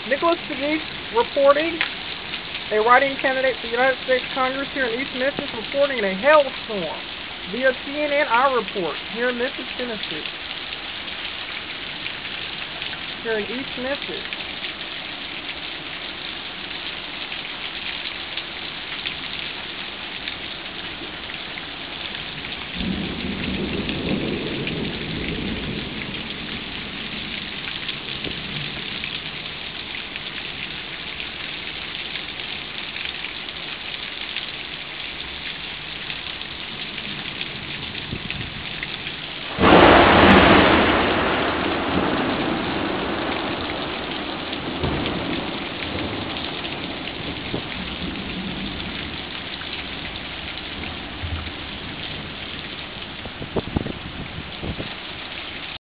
Nicholas Pegues reporting, a writing candidate for the United States Congress here in East Memphis, reporting a hailstorm via CNN iReporter here in Memphis, Tennessee. Here in East Memphis.